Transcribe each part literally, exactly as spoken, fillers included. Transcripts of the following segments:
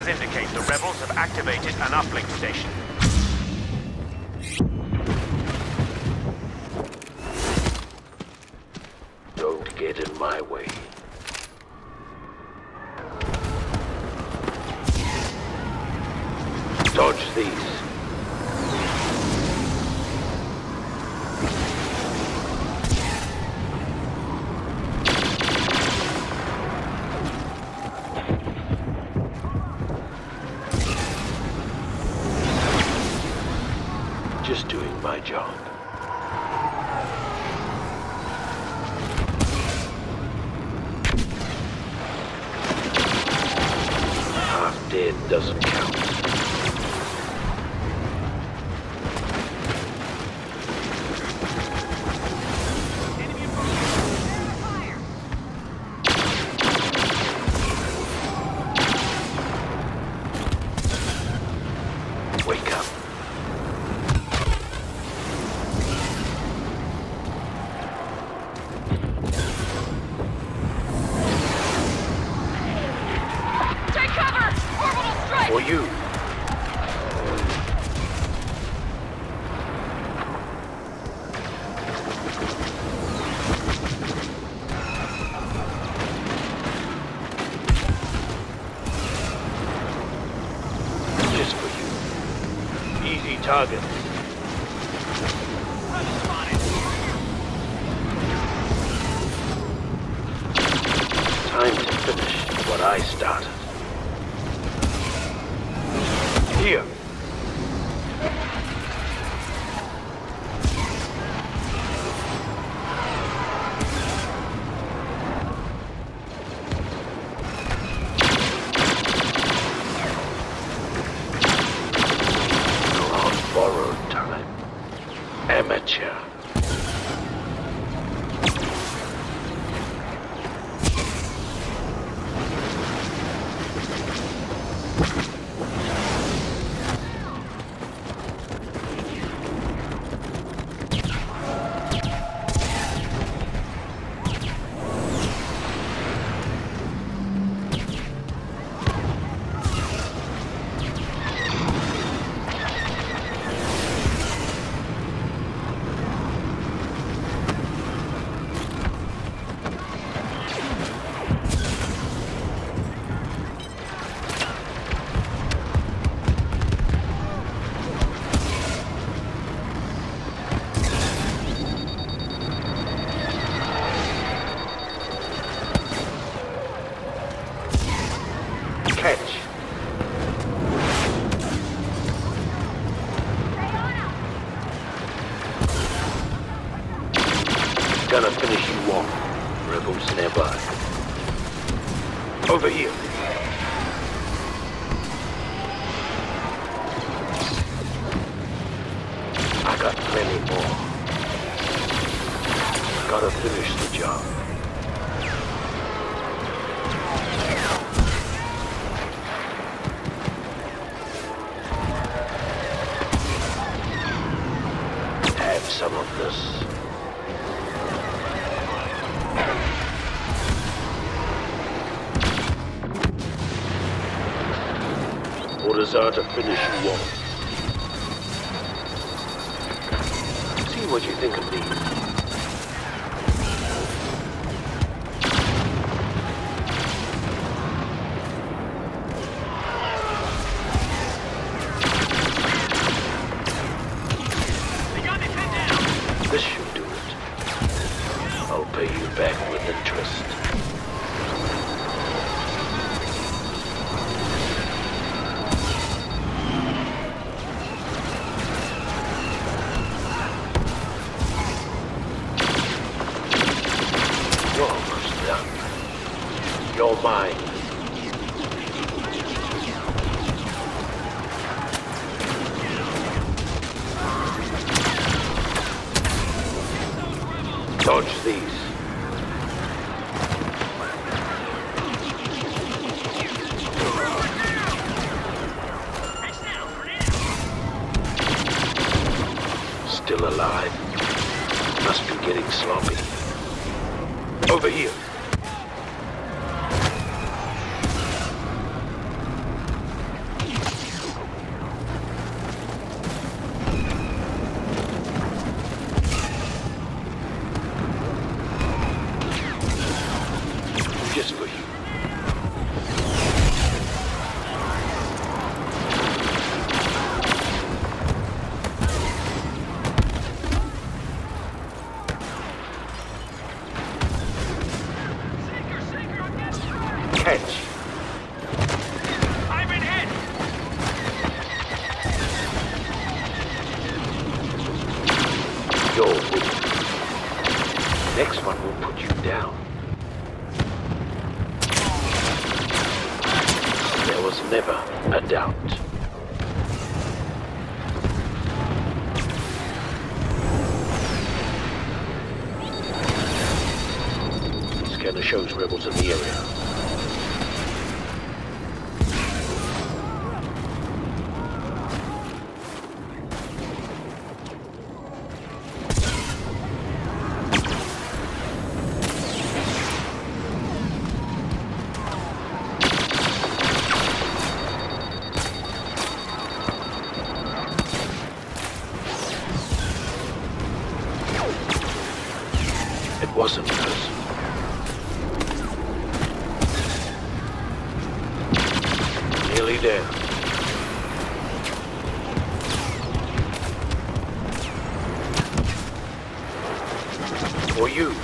Indicate the rebels have activated an uplink station. Don't get in my way. Dodge these. Just doing my job. Half dead doesn't count. Wake up. For you. Just for you. Easy target. Time to finish what I started. Here. On borrowed time. Amateur. Catch. Gonna finish you off, rebels nearby. Over here. I got plenty more. Gotta finish the job. Some of this. Orders are to finish you off. See what you think of these. This should do it. I'll pay you back with interest. You're almost done. You're mine. Dodge these. Still alive. Must be getting sloppy. Over here. Never a doubt. Scanner shows rebels in the area. It wasn't us. Nearly there. For you.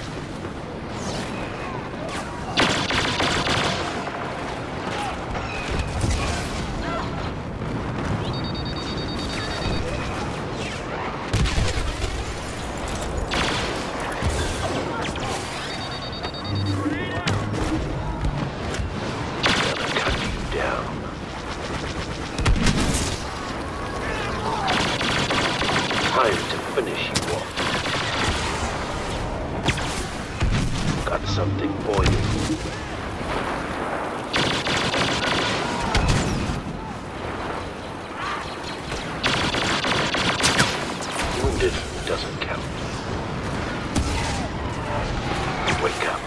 Time to finish you off. Got something for you. Wounded doesn't count. Wake up.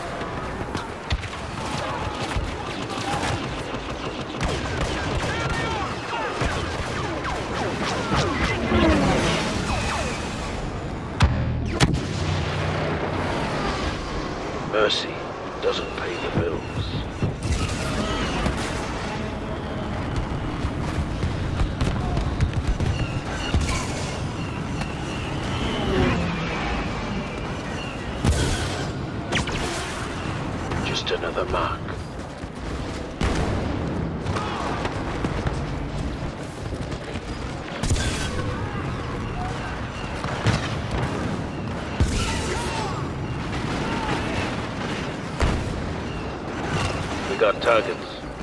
Mercy doesn't pay the bills. Just another mark. We got targets.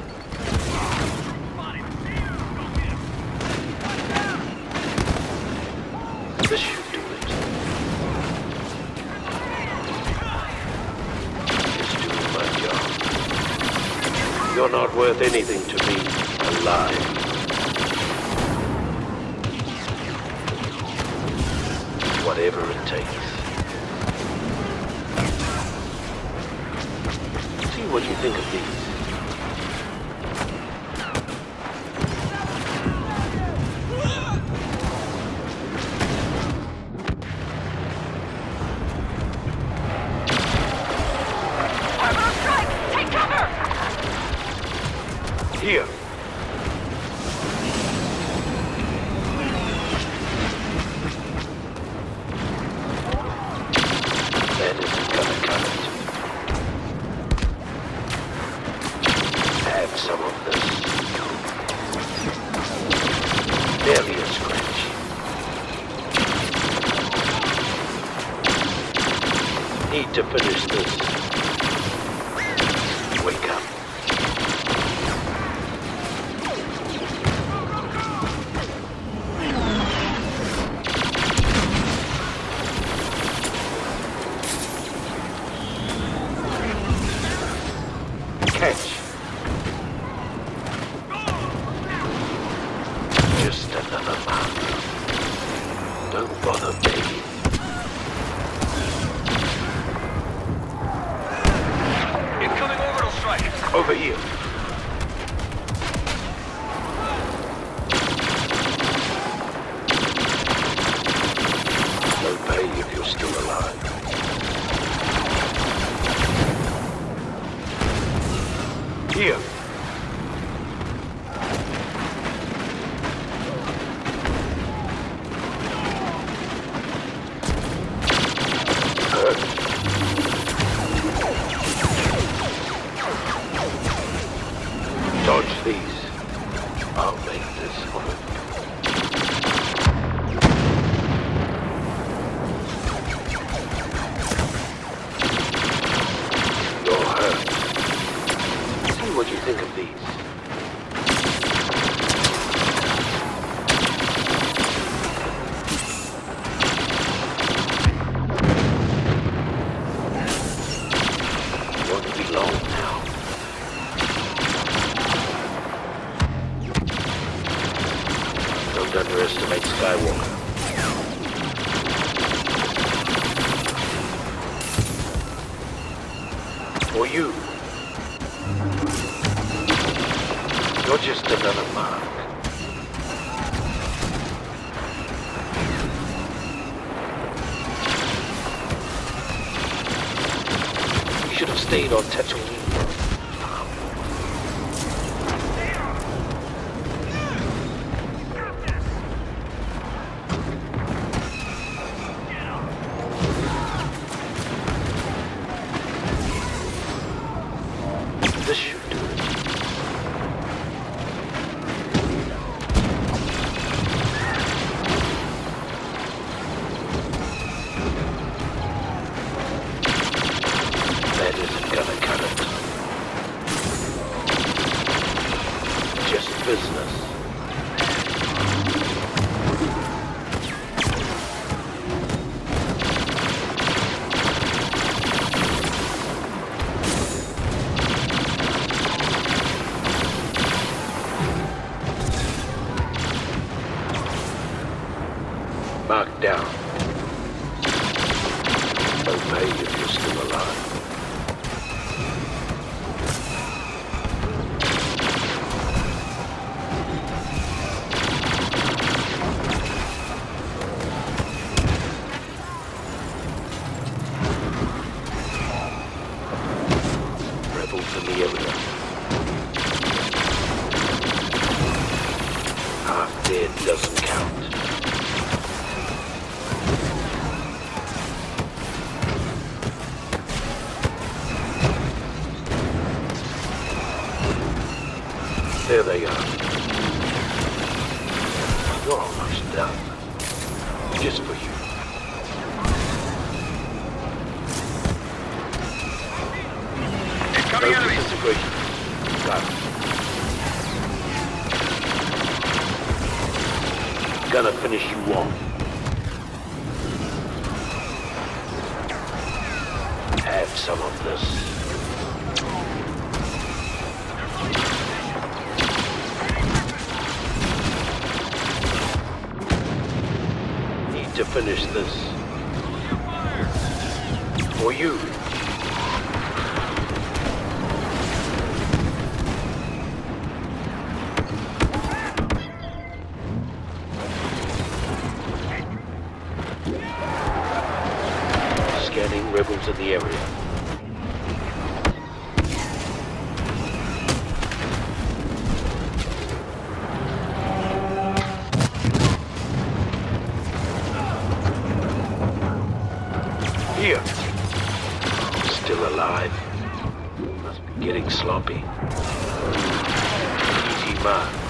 This should do it. Just doing my job. You're not worth anything to me alive. Whatever it takes. See what you think of these. Here. That isn't gonna cut it. Have some of this. Barely a scratch. Need to finish this. Wake up. Catch. Just another mark. Don't bother begging. Incoming orbital strike. Over here. No pay if you're still alive. Here. Hurt. Dodge these. I'll make this work. You're hurt. See what you think of these. Don't underestimate Skywalker. Or you. You're just another mark. You should have stayed on Tatooine. This should do it. That isn't gonna cut it. Just business. Mark down. Obey if you're still alive. Rebels in the area. Half dead doesn't count. There they are. You're almost done. Just for you. Incoming No enemy. disintegration. Got it. Gonna finish you off. Have some of this. To finish this. For you. Scanning rebels in the area. Here. Still alive. Must be getting sloppy. Easy mark.